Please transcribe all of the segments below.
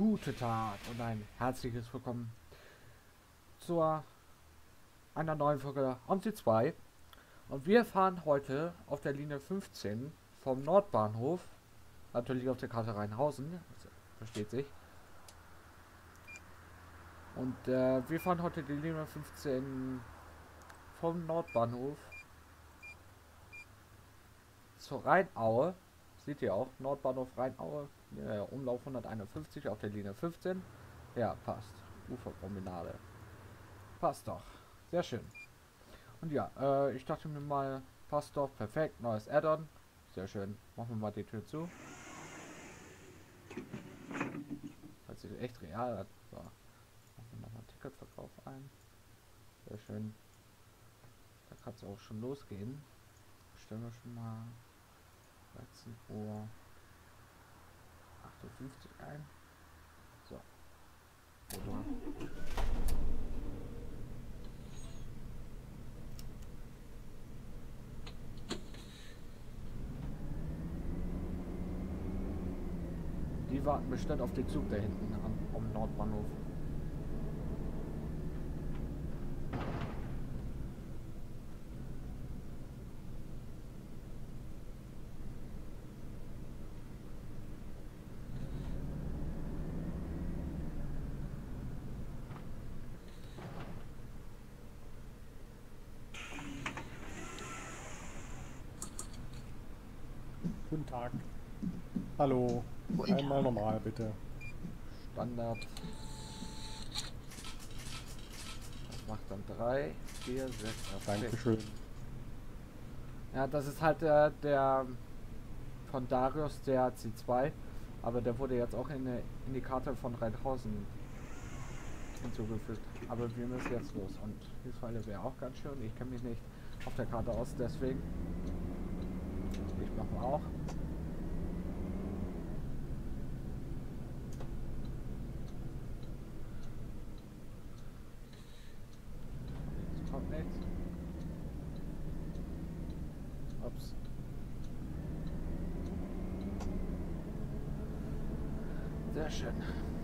Guten Tag und ein herzliches Willkommen zu einer neuen Folge am T2. Und wir fahren heute auf der Linie 15 vom Nordbahnhof, natürlich auf der Karte Rheinhausen, also versteht sich. Und wir fahren heute die Linie 15 vom Nordbahnhof zur Rheinaue. Seht ihr auch, Nordbahnhof Rheinaue, Umlauf 151 auf der Linie 15. Ja, passt. Uferpromenade. Passt doch. Sehr schön. Und ja, ich dachte mir mal, passt doch, perfekt, neues Add-on. Sehr schön. Machen wir mal die Tür zu. Hört sich echt real an. So. Machen wir nochmal Ticketverkauf ein. Sehr schön. Da kann es auch schon losgehen. Stellen wir schon mal 13:58 Uhr ein. So. Oder? Die warten bestimmt auf den Zug da hinten am Nordbahnhof. Guten Tag. Hallo. Einmal normal, bitte. Standard. Das macht dann 3, 4, 6, 8, Dankeschön. Ja, das ist halt der von Darius, der C2. Aber der wurde jetzt auch in die Karte von Rheinhausen hinzugefügt. Aber wir müssen jetzt los. Und Wiesweiler wäre auch ganz schön. Ich kenne mich nicht auf der Karte aus, deswegen. Ich mache auch. Jetzt kommt nichts. Ups. Sehr schön.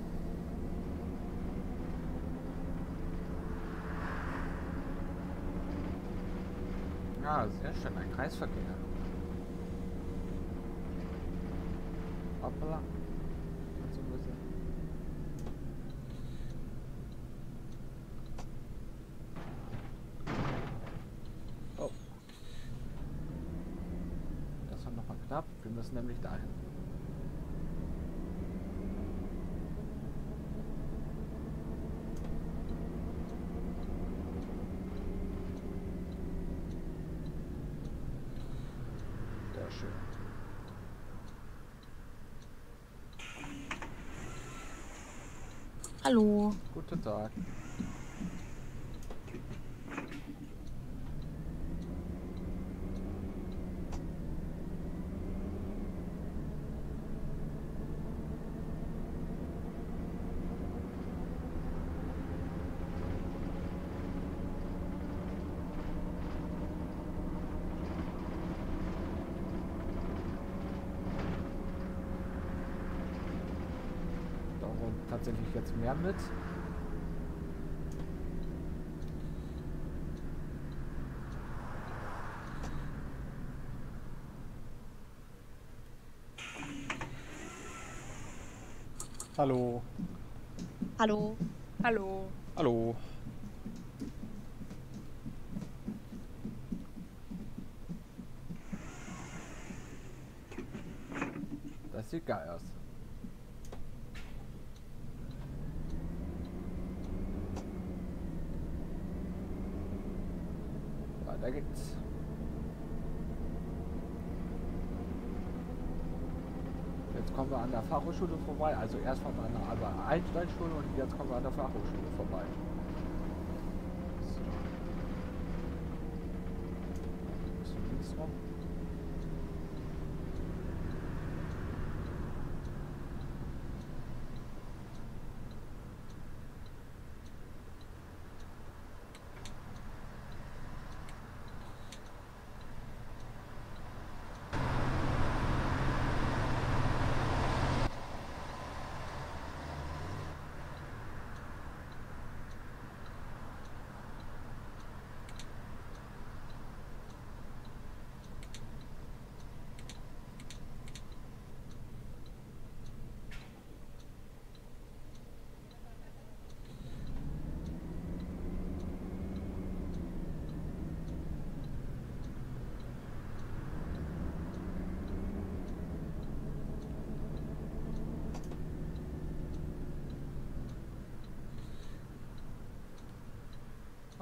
Ja, sehr schön. Ein Kreisverkehr. Hoppala. So ein bisschen. Oh. Das war nochmal knapp. Wir müssen nämlich dahin. Sehr schön. Hallo. Guten Tag. Darum tatsächlich jetzt mehr mit. Hallo. Hallo. Hallo. Hallo. Das sieht geil aus. Weiter geht's. Jetzt kommen wir an der Fachhochschule vorbei. Also erst waren wir an der Albert-Einstein-Schule und jetzt kommen wir an der Fachhochschule vorbei. So. Bisschen links rum.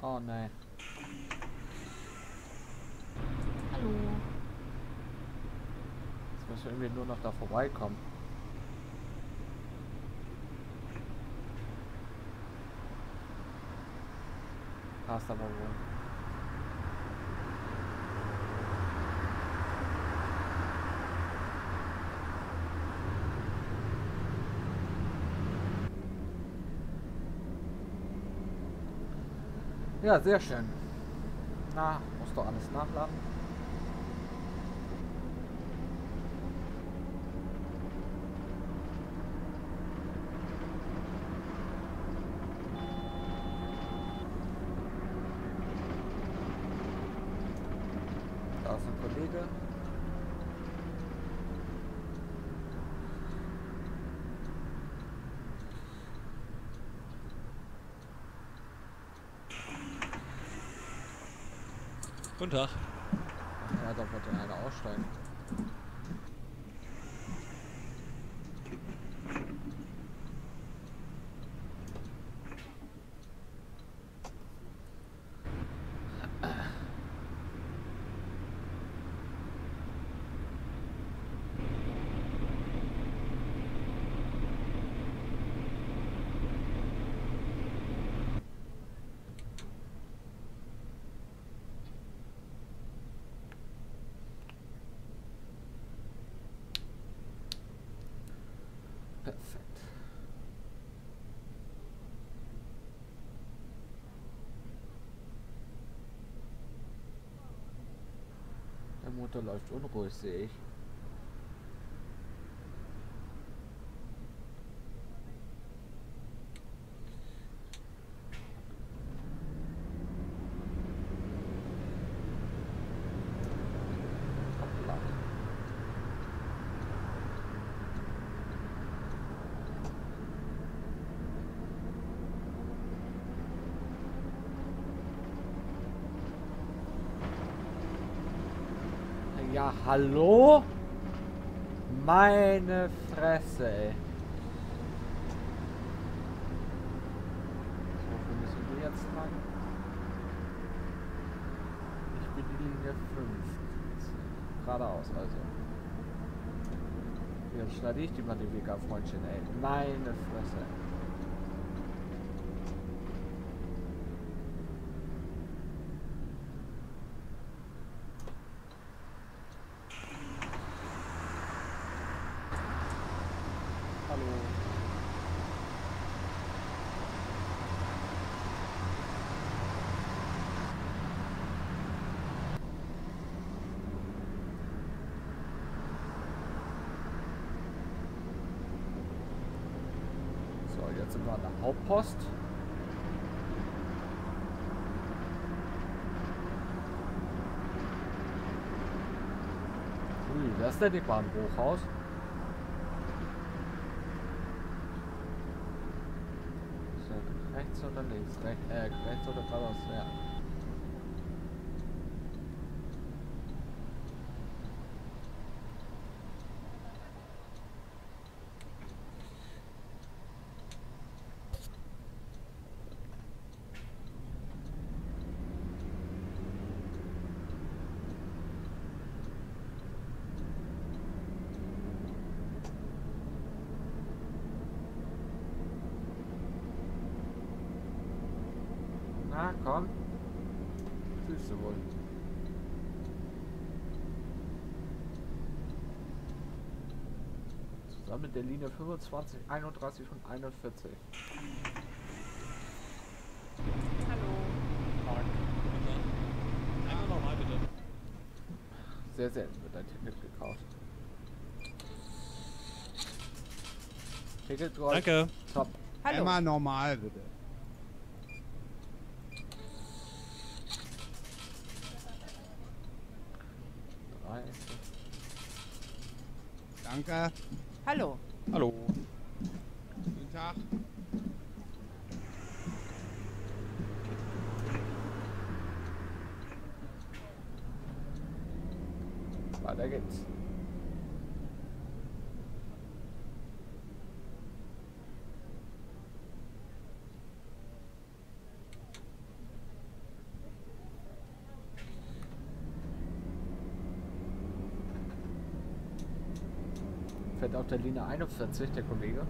Oh nein. Hallo. Jetzt müssen wir irgendwie nur noch da vorbeikommen. Passt aber wohl. Ja, sehr schön. Na, muss doch alles nachladen. Da ist ein Kollege. Guten Tag. Ja, da wollte einer aussteigen. Perfekt. Der Motor läuft unruhig, sehe ich. Hoppla. Ja, hallo? Meine Fresse, ey. So, wo müssen wir jetzt lang? Ich bin die Linie 5. Geradeaus, also. Jetzt schneide ich die mal die Weg ab, Freundchen, ey. Meine Fresse. Hallo. So, jetzt sind wir an der Hauptpost. Ui, das ist denn die Bahnhochhaus? Ist ja rechts oder links? Rechts oder geradeaus? Ja. Na komm. Siehst du wohl. Zusammen mit der Linie 25, 31 und 41. Hallo. Tag. Guten Tag. Einmal nochmal bitte. Sehr selten wird ein Ticket gekauft. Ticket drauf. Danke. Top. Hallo. Einmal normal, bitte. Drei. Danke. Hallo. Hallo. Guten Tag. Weiter geht's. Fährt auf der Linie 41, der Kollege.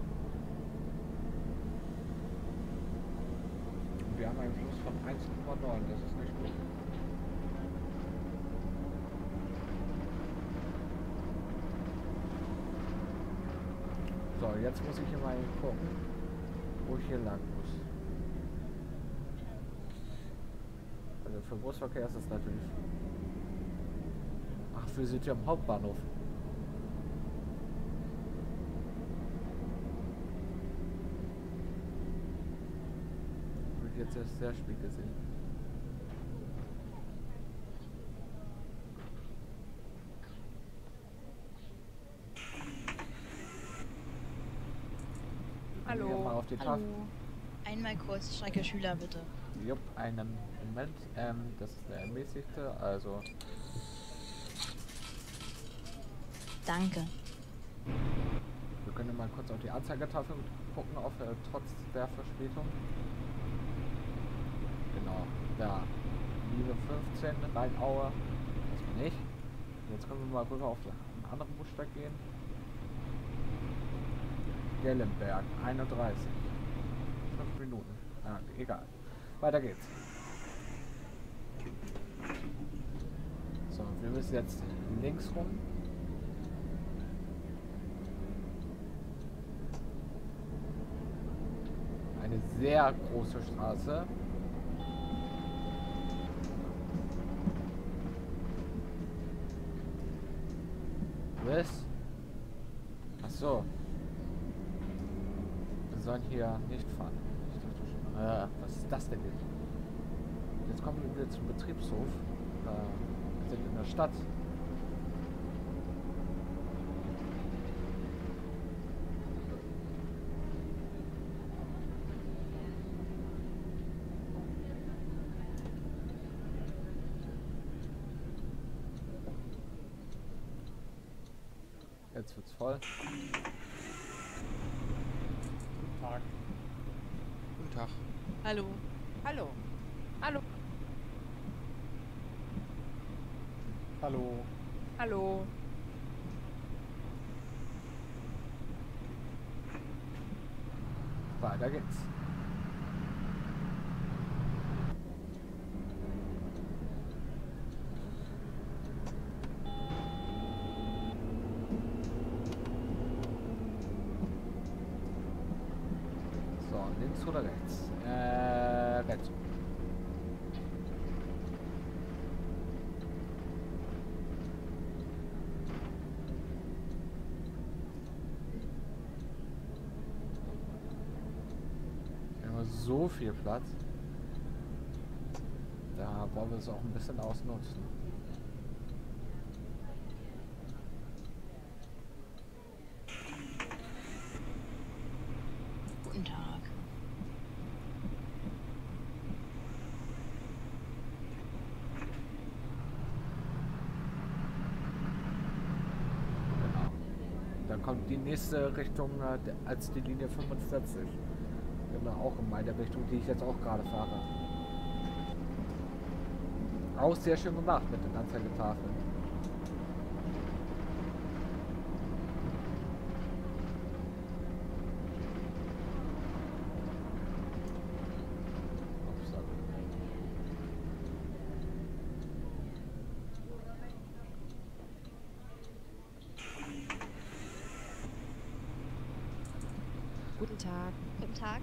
Und wir haben einen Fluss von 1,9, das ist nicht gut. So, jetzt muss ich hier mal gucken, wo ich hier lang muss. Also für Busverkehr ist das natürlich... Ach, wir sind ja am Hauptbahnhof. Habe ich jetzt erst sehr spät gesehen. Wir gehen mal auf die Tafel. Einmal kurz Strecke Schüler, bitte. Jupp, einen Moment. Das ist der ermäßigte, also... Danke. Wir können mal kurz auf die Anzeigetafel gucken, trotz der Verspätung. Genau, da. Linie 15, Rheinaue. Das bin ich. Jetzt können wir mal rüber auf einen anderen Bussteig gehen. Gellenberg, 31. 5 Minuten. Ah, egal. Weiter geht's. So, wir müssen jetzt links rum. Eine sehr große Straße. Was? Ach so. Wir sollen hier nicht fahren. Ich dachte schon, was ist das denn jetzt? Jetzt kommen wir wieder zum Betriebshof. Wir sind in der Stadt. Jetzt wird's voll. Guten Tag. Guten Tag. Hallo. Hallo. Hallo. Hallo. Hallo. Weiter geht's. So, links oder rechts? Rechts. So viel Platz. Da wollen wir es auch ein bisschen ausnutzen. Guten Tag. Genau. Dann kommt die nächste Richtung als die Linie 45. Genau, auch in meine Richtung, die ich jetzt auch gerade fahre. Auch sehr schön gemacht mit den Anzeigetafeln. Upsa. Guten Tag. Guten Tag.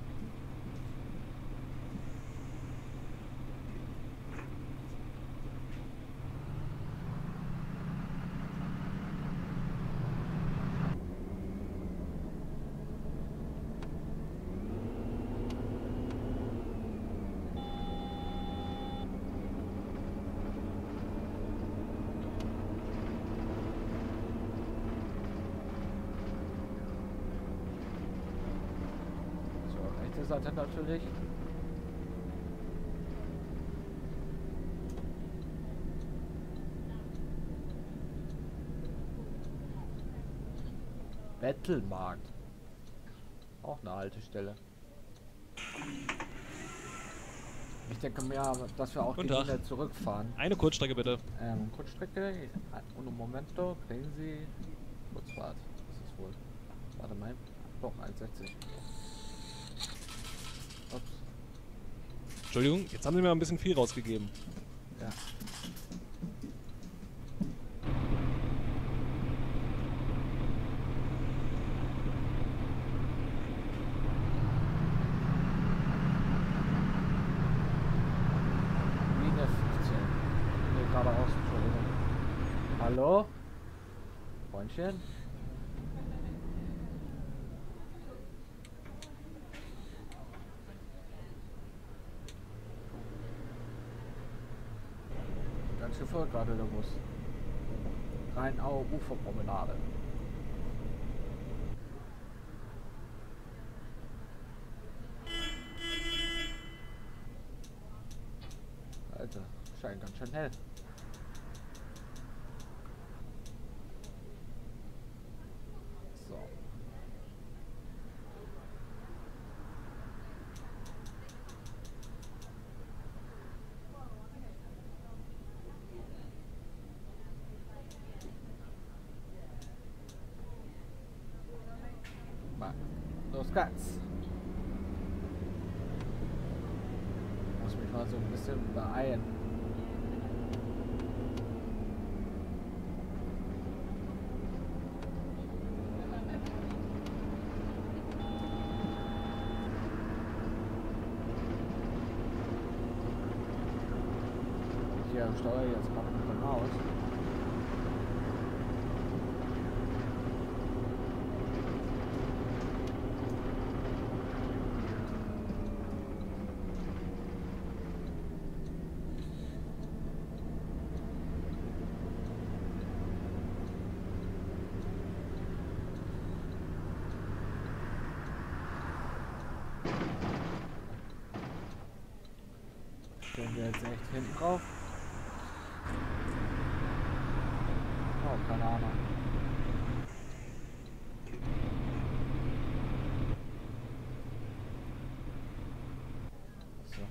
Rechte Seite natürlich. Bettelmarkt. Auch eine Haltestelle. Ich denke mir, dass wir auch Guten die Tag. Linie zurückfahren. Eine Kurzstrecke bitte. Kurzstrecke, un momento, kriegen Sie Kurzfahrt. Das wohl. Warte mal. Doch, 1,60. Ups. Entschuldigung, jetzt haben sie mir ein bisschen viel rausgegeben. Ja. Linie 15. Nee, geradeaus, Entschuldigung. Hallo? Freundchen? Ganz schön voll gerade der Bus. Rheinaue Uferpromenade. Alter, scheint ganz schön hell. So. Mal, los geht's. Muss mich mal so ein bisschen beeilen. Hier steuere ich jetzt gerade mit der Maus. Stellen wir jetzt echt hinten drauf? Oh, keine Ahnung. So.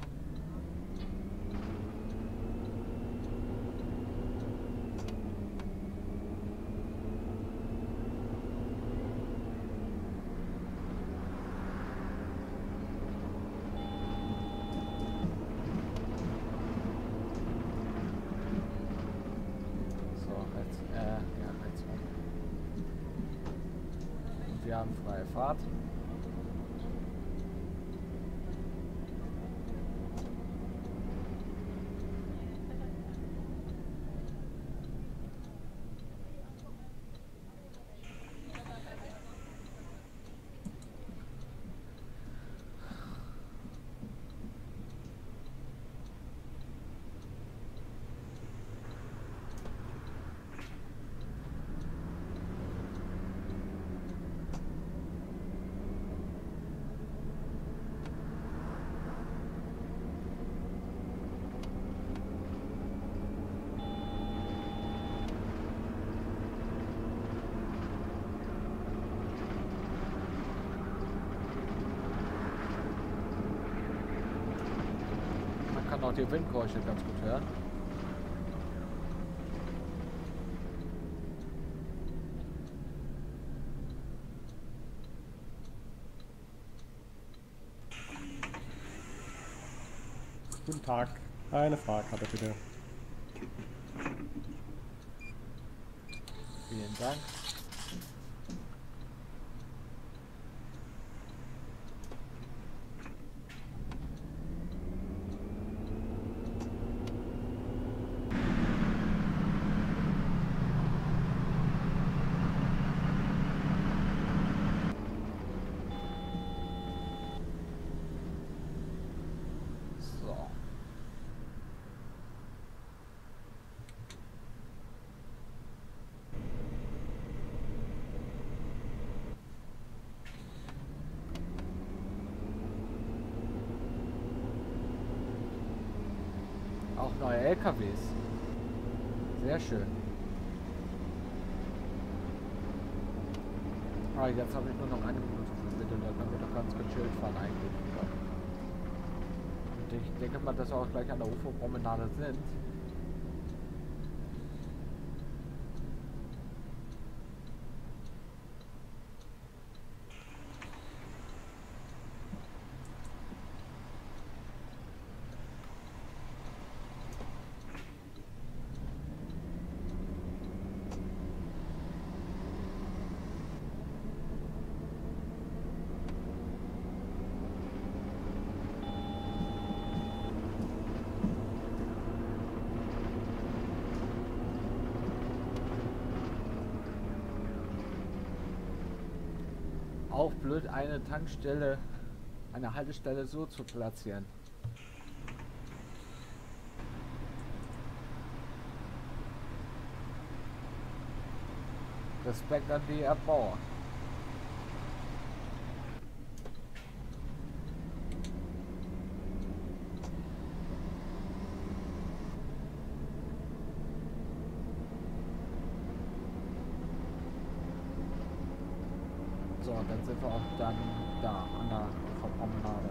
Wir haben freie Fahrt. Man kann auch die Windgeräusche ganz gut hören. Guten Tag. Eine Fahrkarte bitte. Vielen Dank. So. Auch neue LKWs. Sehr schön. Ah, jetzt habe ich nur noch eine Minute bitte, dann können wir doch ganz gechillt fahren eigentlich. Und ich denke mal, dass wir auch gleich an der UFO-Promenade sind. Auch blöd, eine Tankstelle, eine Haltestelle so zu platzieren. Respekt an die Erbauer. So, dann sind wir auch dann da an der Promenade.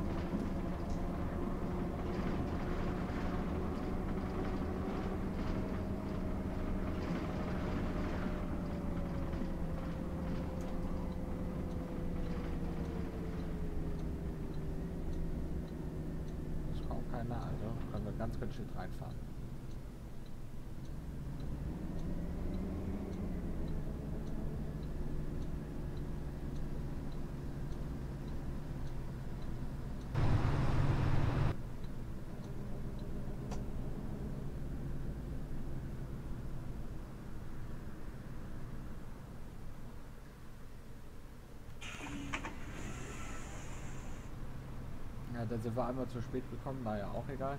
Es kommt keiner, also können wir ganz schön reinfahren. Ja, da sind wir einmal zu spät gekommen, naja, auch egal.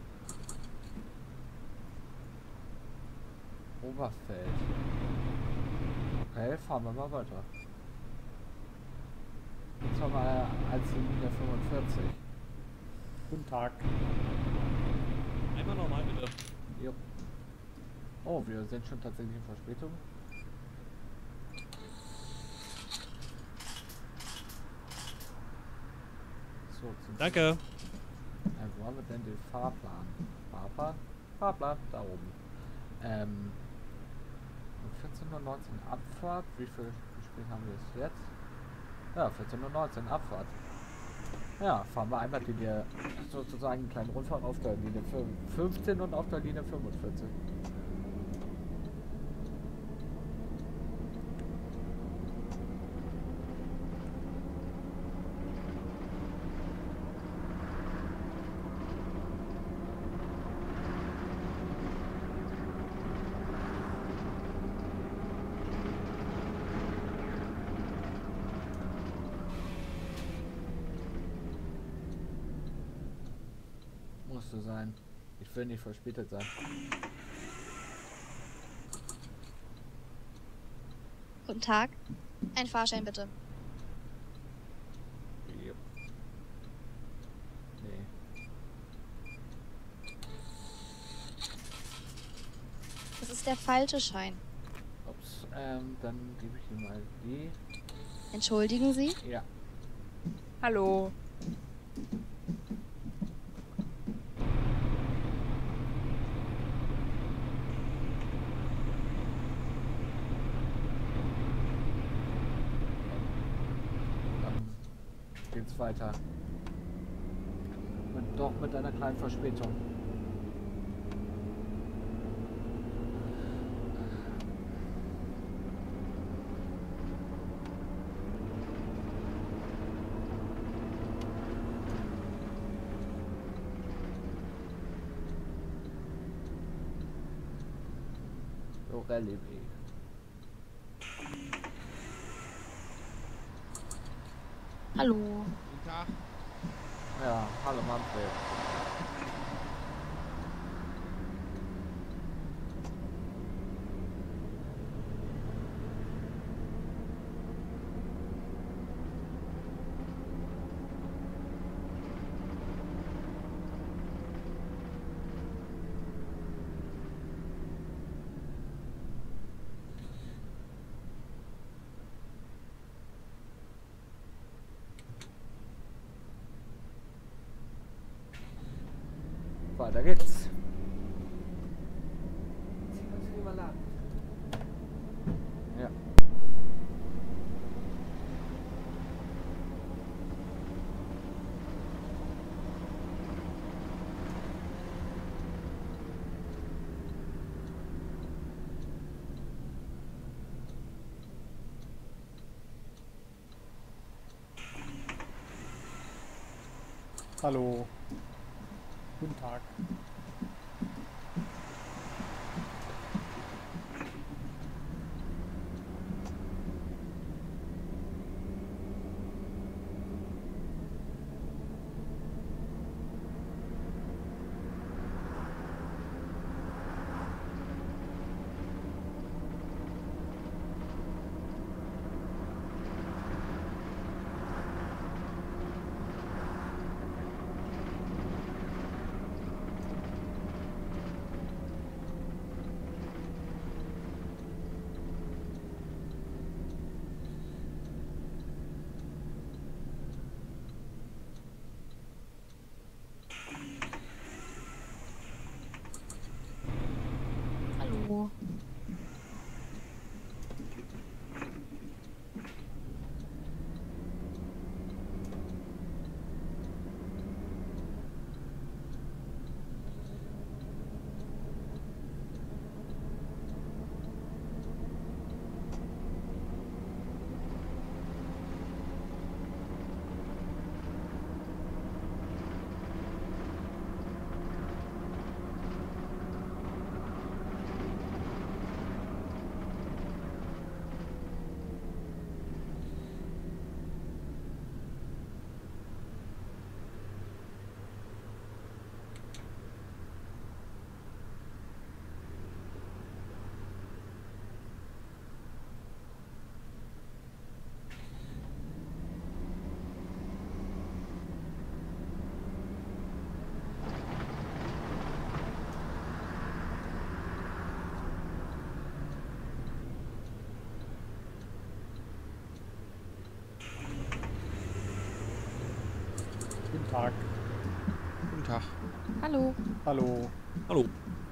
Oberfeld. Okay, fahren wir mal weiter. Jetzt haben wir als Linie 45. Guten Tag. Einmal normal bitte. Jo. Oh, wir sind schon tatsächlich in Verspätung. So, Danke. wo haben wir denn den Fahrplan? Fahrplan, da oben. Um 14:19 Uhr Abfahrt. Wie spät haben wir es jetzt? Ja, 14:19 Uhr Abfahrt. Ja, fahren wir einmal sozusagen einen kleinen Rundfahrt auf der Linie 15 und auf der Linie 45. Musste sein. Ich will nicht verspätet sein. Guten Tag. Ein Fahrschein bitte. Yep. Nee. Das ist der falsche Schein. Ups, dann gebe ich ihm mal die. Entschuldigen Sie? Ja. Hallo. Geht's weiter. Doch mit einer kleinen Verspätung. Rallye Weg. Hallo. Guten Tag. Ja, hallo Manfred. Weiter geht's. Ja. Hallo. Guten Tag. Tag. Guten Tag. Hallo. Hallo. Hallo.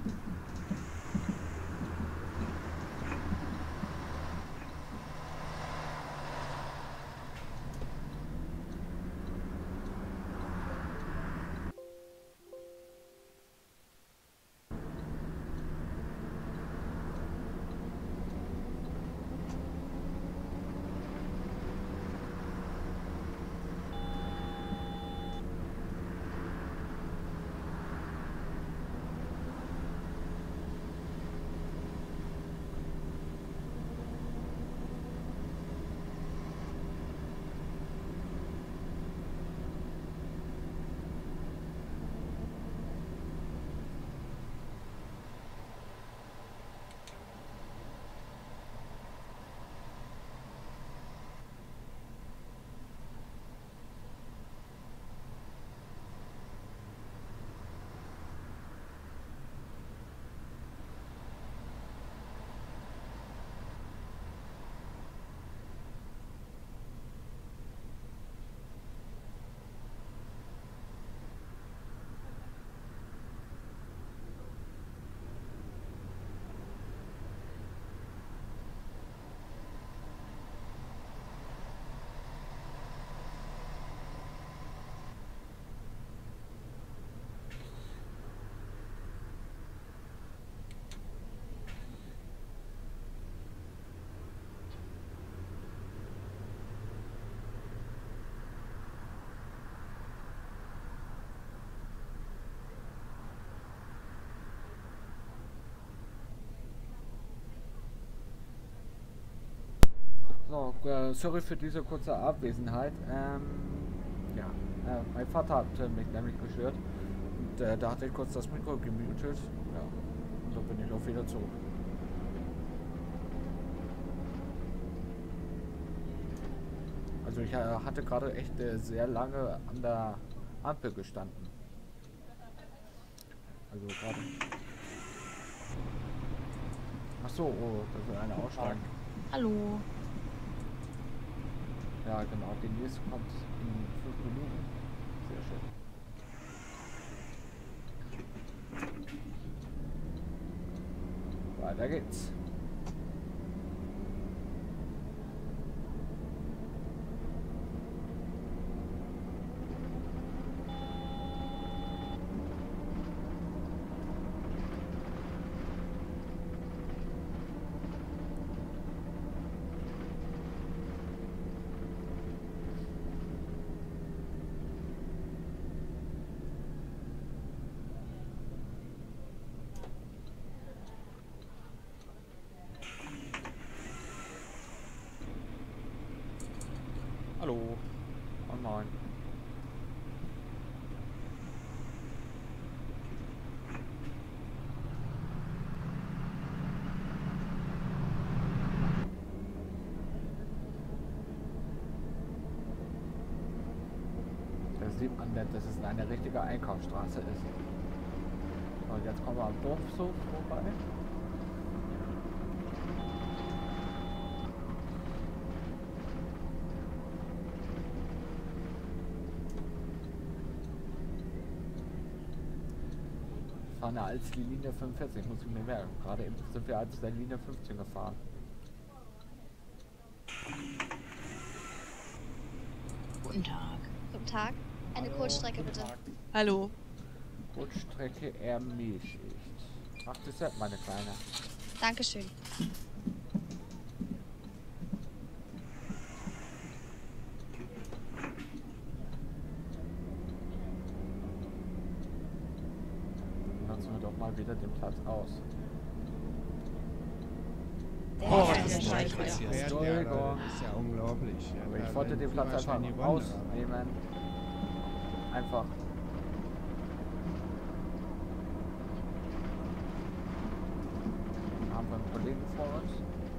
So, sorry für diese kurze Abwesenheit. Ja, mein Vater hat mich nämlich gestört. Und da hatte ich kurz das Mikro gemutet. Ja, und so bin ich auch wieder zurück. Also ich hatte gerade echt sehr lange an der Ampel gestanden. Also gerade. Ach so, oh, das ist eine Aussteigen. Hallo. Ja, genau. Demnächst kommt in 5 Minuten. Sehr schön. Weiter geht's. Hallo. Oh nein. Da sieht man, dass es eine richtige Einkaufsstraße ist. Und jetzt kommen wir am Dorfhof vorbei. Fahre als die Linie 45, muss ich mir merken. Gerade eben sind wir als der Linie 15 gefahren. Guten Tag. Guten Tag. Eine Kurzstrecke bitte. Hallo. Kurzstrecke ermäßigt. Ach, das ist meine Kleine. Dankeschön. Nutzen wir doch mal wieder den Platz aus. Oh, Der das ist Streifen. scheiße. Ja, Entschuldigung. das ist ja unglaublich. Aber ich wollte den Platz einfach rausnehmen. Einfach. Haben wir einen Kollegen vor uns?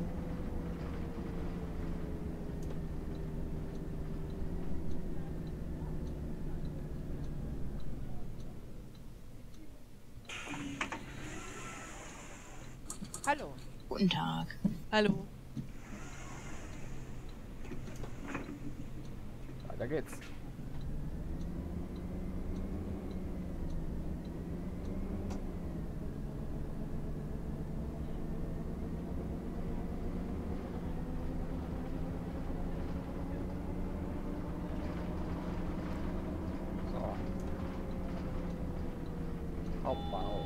Hallo. Guten Tag. Hallo. Weiter geht's. Hauptbahnhof.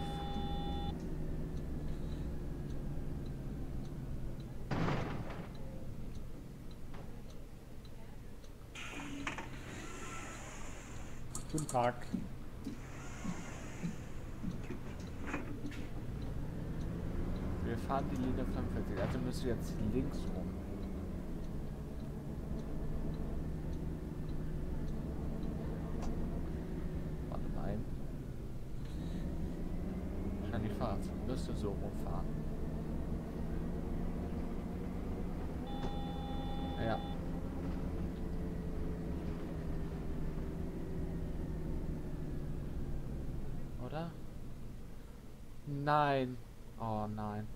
Guten Tag. Wir fahren die Linie 45, also müssen wir jetzt links rum. Warte mal. Wahrscheinlich müsste so rumfahren. Ja. Oder? Nein. Oh nein.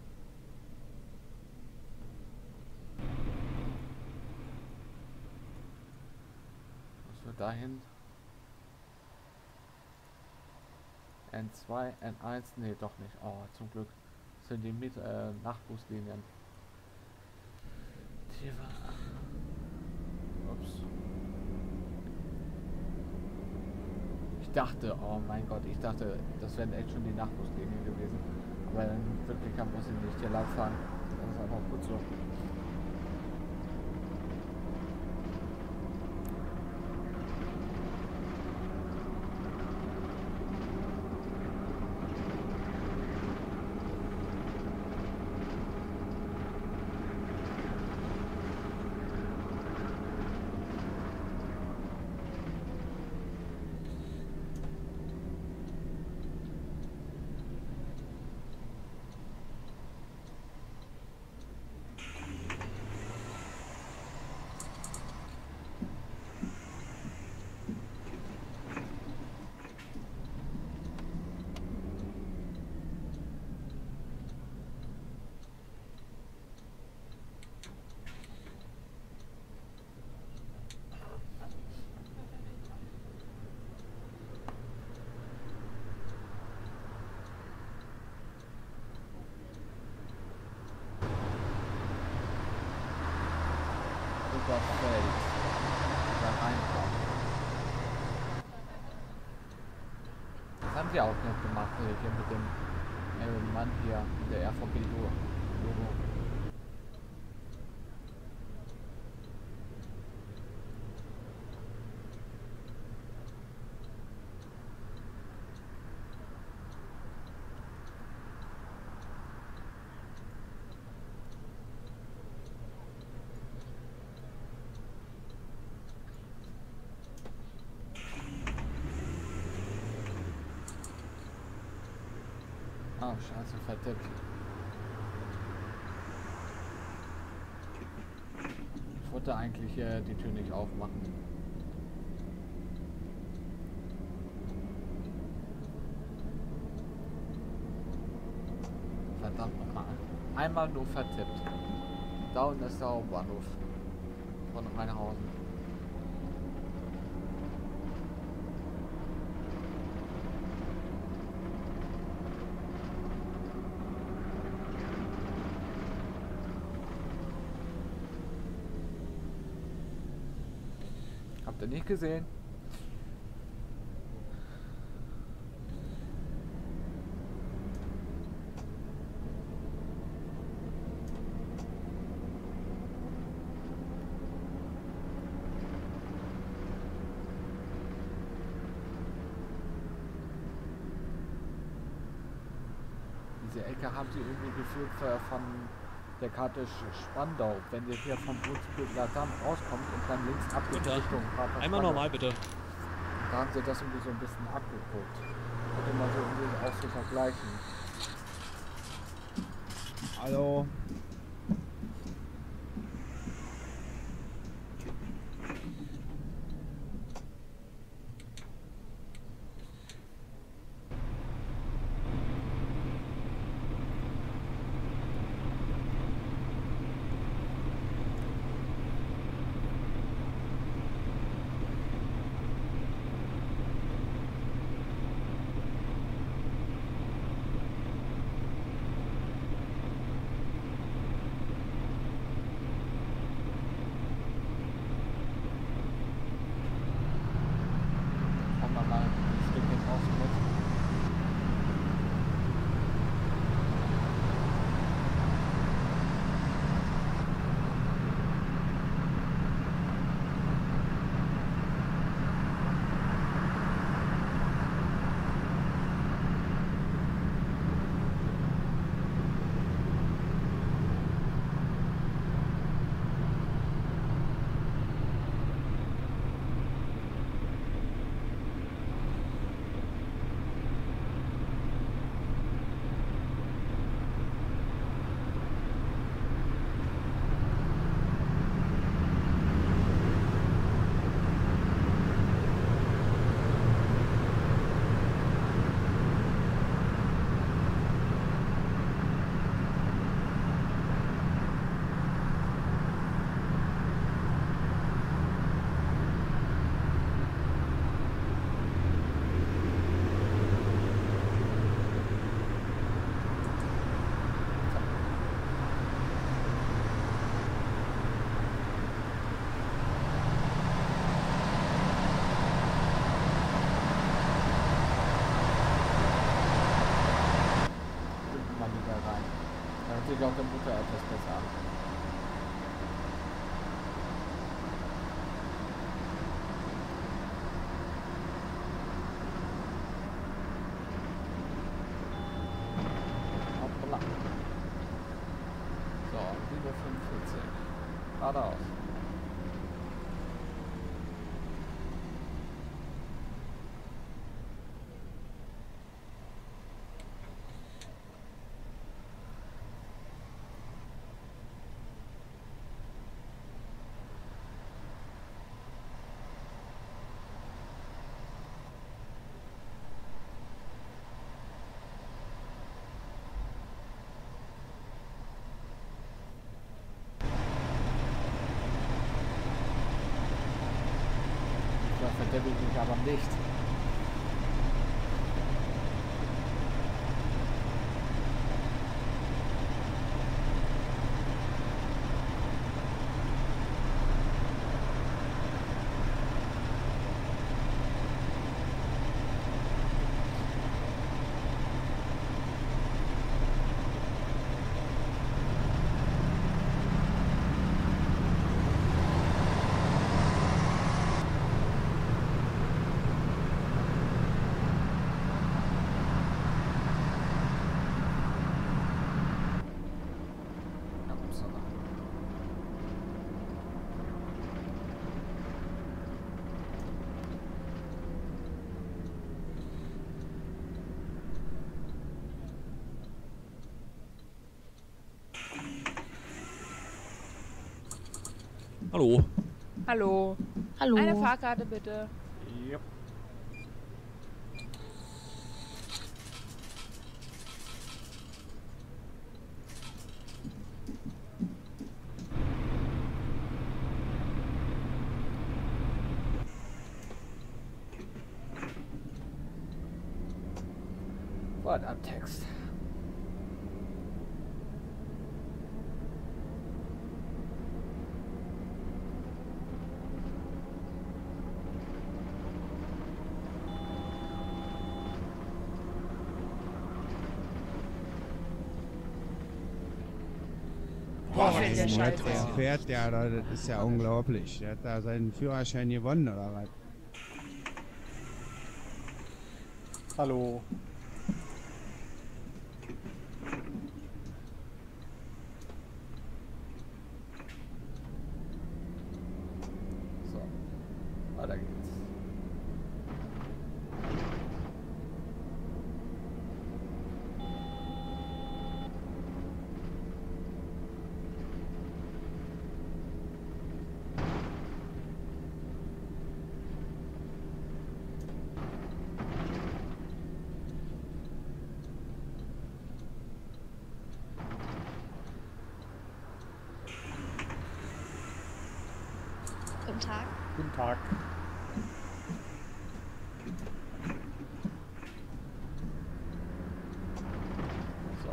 Was wir dahin? N2, N1, nee, doch nicht. Oh, zum Glück sind die mit Nachbuslinien. Die war. Ups. Ich dachte, oh mein Gott, ich dachte, das wären echt schon die Nachbuslinien gewesen. Aber in Wirklichkeit muss ich nicht hier lang fahren. Das ist einfach gut so. Feld da reinkommen. Das haben sie auch nicht gemacht, hier mit dem Mann hier, mit der RVP-Logo. Ah, scheiße, vertippt. Ich wollte eigentlich die Tür nicht aufmachen. Verdammt nochmal. Einmal nur vertippt. Da unten ist der Hauptbahnhof von Rheinhausen. Habt ihr nicht gesehen? Diese Ecke haben sie irgendwie gefühlt von der Karte Spandau, wenn ihr hier vom Brunsbüttler Damm rauskommt und dann links abgeht Richtung Prater Einmal Spandau. normal, bitte. Da haben sie das irgendwie so ein bisschen abgeguckt. Könnte man so irgendwie auch so vergleichen. Hallo. Hört sich auch der Mutter etwas besser an. Hoppla. So, 7:45 geradeaus. Das verdeppel ich mich aber nicht. Upsala. Hallo. Hallo. Hallo. Eine Fahrkarte bitte. Yep. Wortabtext. Boah, fährt der Der Scheiße. fährt ja, das ist ja unglaublich. Der hat da seinen Führerschein gewonnen, oder was? Hallo. So, weiter geht's. Guten Tag. Guten Tag. So.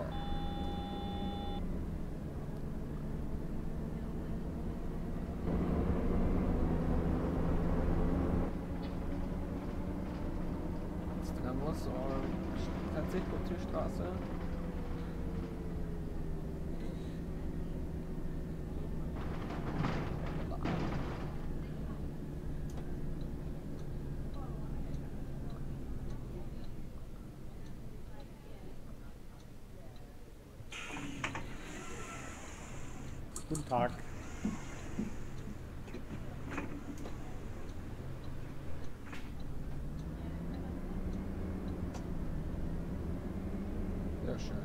Jetzt dran muss und Transit auf die Straße. Guten Tag. Sehr schön.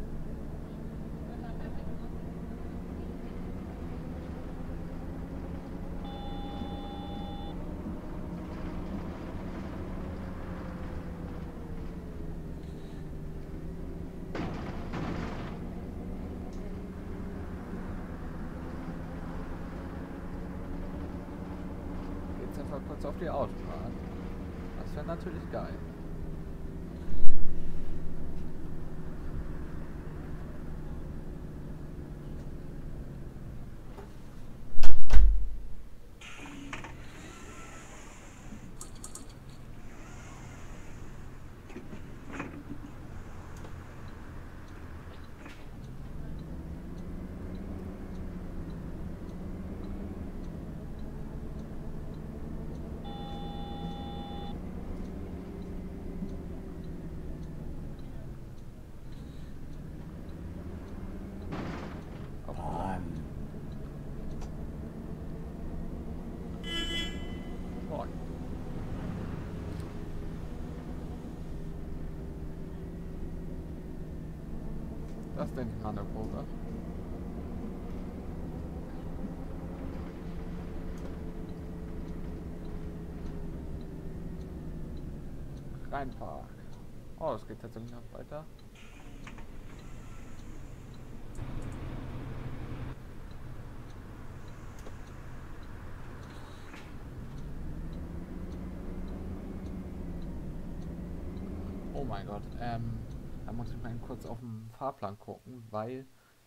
Jetzt einfach kurz auf die Autobahn. Das wäre natürlich geil. Das denke ich mal eine Probe. Rheinpark. Oh, es geht tatsächlich noch weiter. Oh mein Gott, da muss ich mal kurz auf den Fahrplan gucken, weil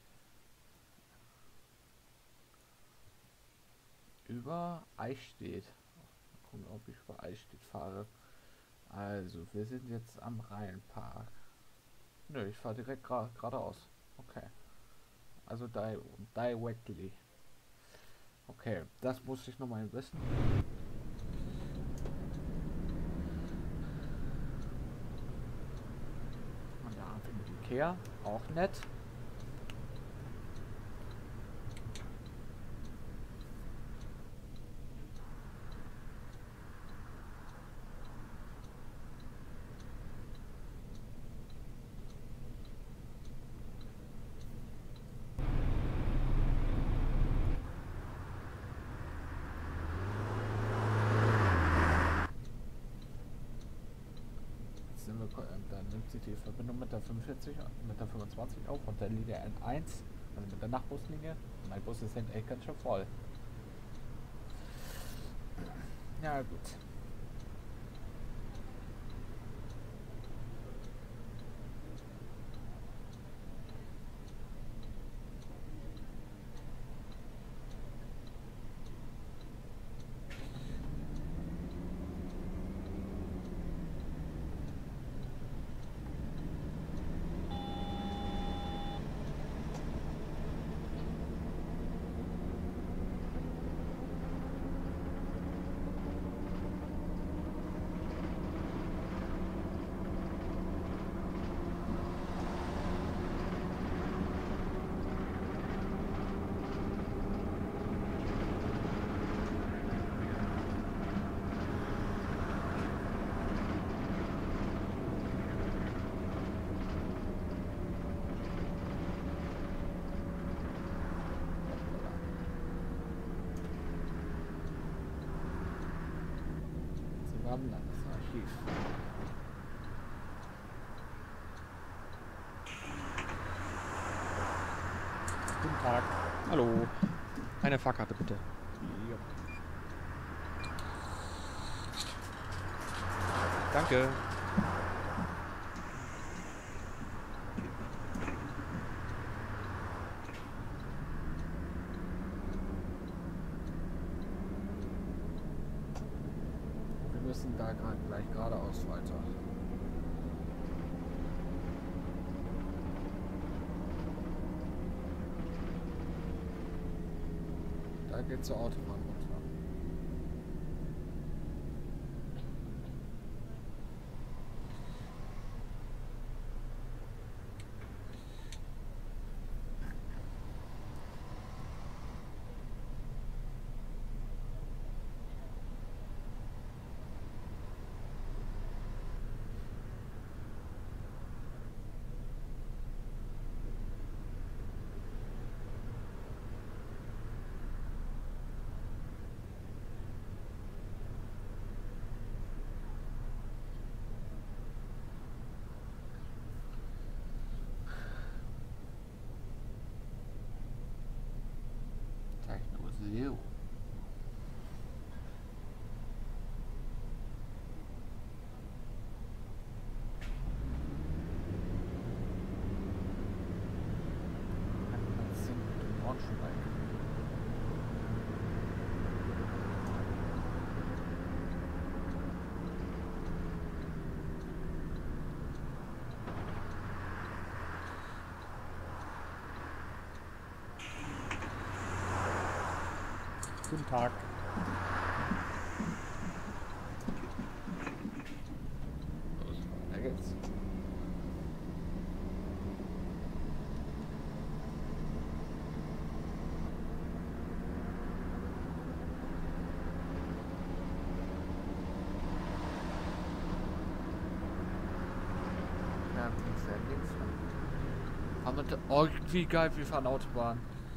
über Eichstätt, gucken, ob ich über Eichstätt fahre. Also, wir sind jetzt am Rheinpark. Nö, ich fahre direkt geradeaus. Okay. Also directly. Okay, das muss ich nochmal wissen. Und da haben wir den Ikea, auch nett. Dann nimmt sich die Verbindung mit der 45, mit der 25 auf und der Linie N1, also mit der Nachbuslinie. Mein Bus ist echt ganz schön voll. Ja gut. Landesarchiv. Guten Tag. Hallo. Eine Fahrkarte bitte. Ja. Danke. Wir müssen da gleich geradeaus weiter. Da geht's zur Autobahn runter. Technomuseum. Braunschweig. Guten Tag. Los, weiter geht's. Da links, links. Aber oh, wie geil, wir fahren Autobahn.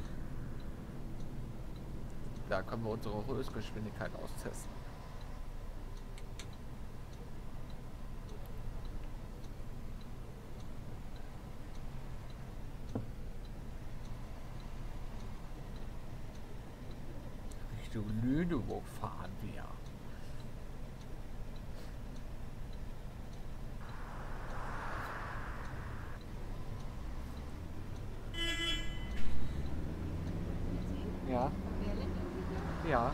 Da können wir unsere Höchstgeschwindigkeit austesten. Richtung Lüneburg fahren wir. Ja. Ja.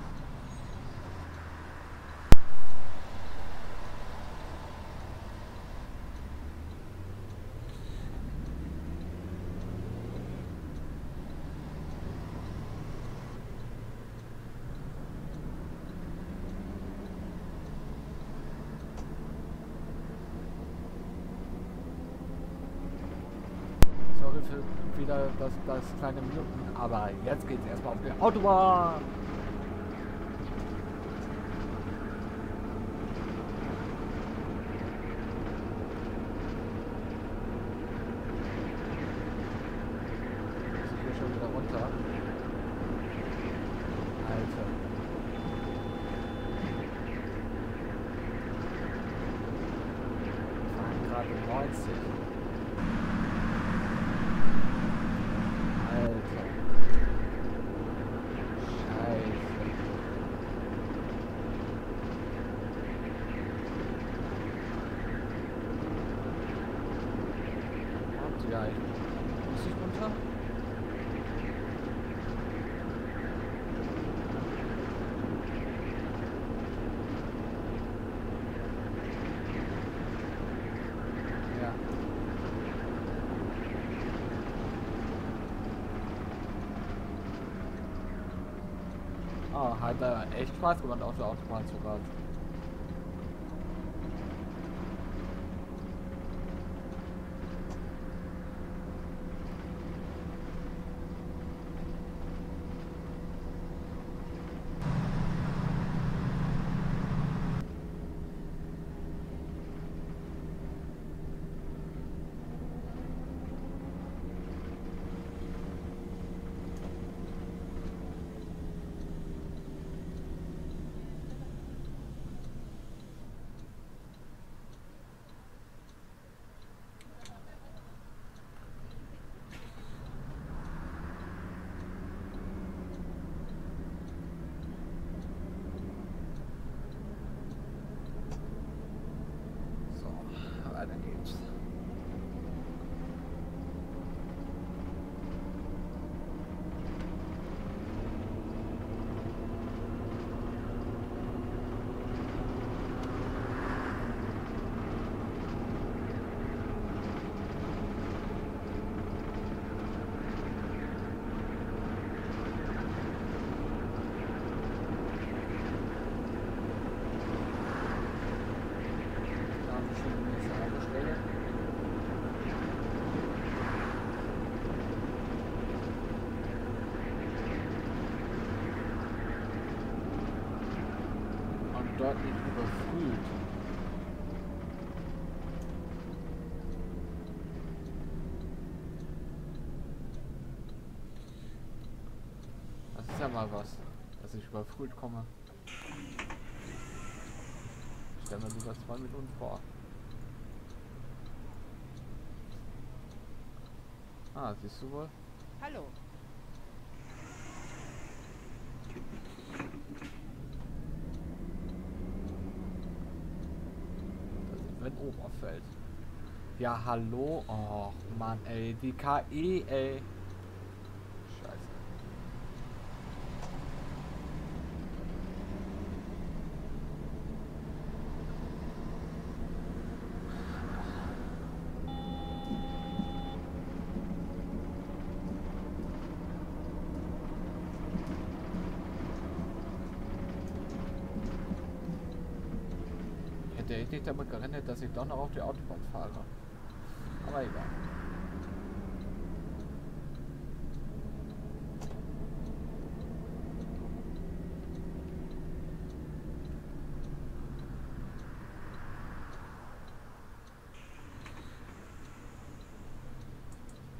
Sorry für wieder das kleine Minuten, aber jetzt geht's erstmal auf die Autobahn. Muss ich hier schon wieder runter? Alter. Wir fahren gerade 90. Alter. Scheiße. Und ja, muss ich runter? Ja. Ah, hat echt Spaß gemacht auf der Autobahn zu rasen. So, weiter geht's. Da haben wir schon die nächste Haltestelle. Und dort nicht überfrüht. Das ist ja mal was, dass ich überfrüht komme. Stellen wir sogar 2 Minuten vor. Ah, siehst du wohl? Hallo. Da sind wir in Oberfeld. Ja, hallo? Och, Mann, ey. Die KI, ey. Scheiße. Hätte ich nicht damit gerechnet, dass ich doch noch auf die Autobahn fahre. Aber egal.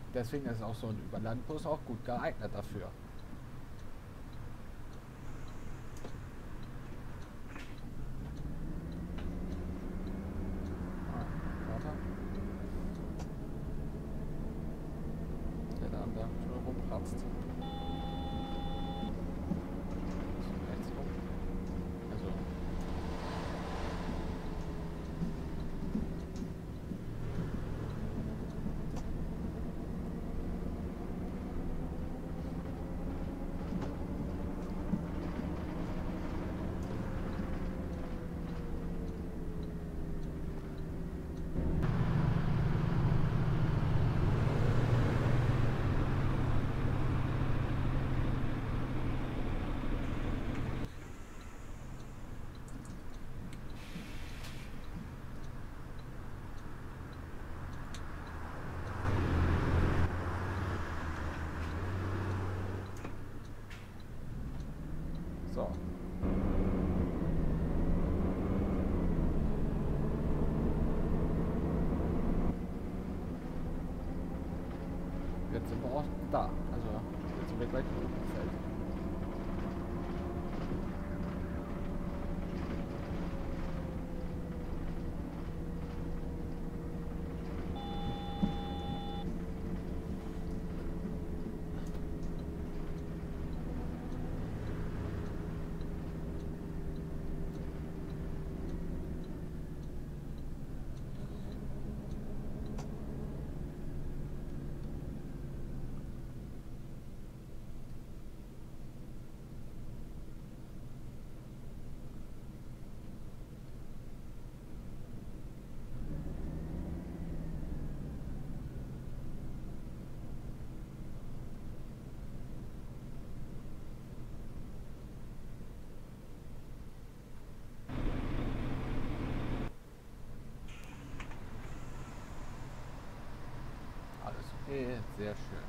deswegen ist auch so ein Überlandbus auch gut geeignet dafür. Ah, warte. Der da schon rumpratzt. Rechts rum. Also. So. Jetzt sind wir auch da. Also, jetzt sind wir gleich im Feld. Alles okay, sehr schön.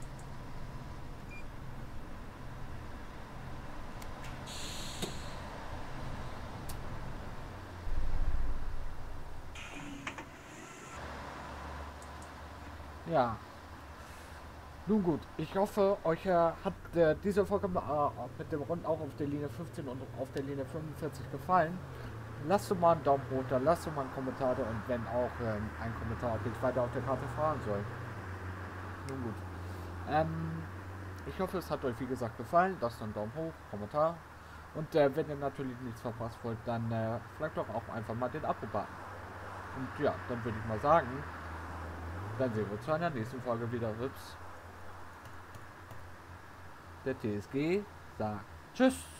Ja. Nun gut, ich hoffe, euch hat diese Folge mit dem Rund auch auf der Linie 15 und auf der Linie 45 gefallen. Lasst doch mal einen Daumen runter, lasst doch mal einen Kommentar da und wenn auch ein Kommentar, ob ich weiter auf der Karte fahren soll. Nun gut. Ich hoffe, es hat euch wie gesagt gefallen. Lasst einen Daumen hoch, Kommentar. Und wenn ihr natürlich nichts verpasst wollt, dann vielleicht doch auch einfach mal den Abo-Button. Und ja, dann würde ich mal sagen, dann sehen wir uns zu einer nächsten Folge wieder. Ups. Der TSG sagt Tschüss.